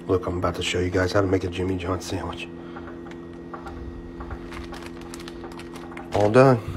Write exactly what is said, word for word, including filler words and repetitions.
Look, I'm about to show you guys how to make a Jimmy John sandwich. All done.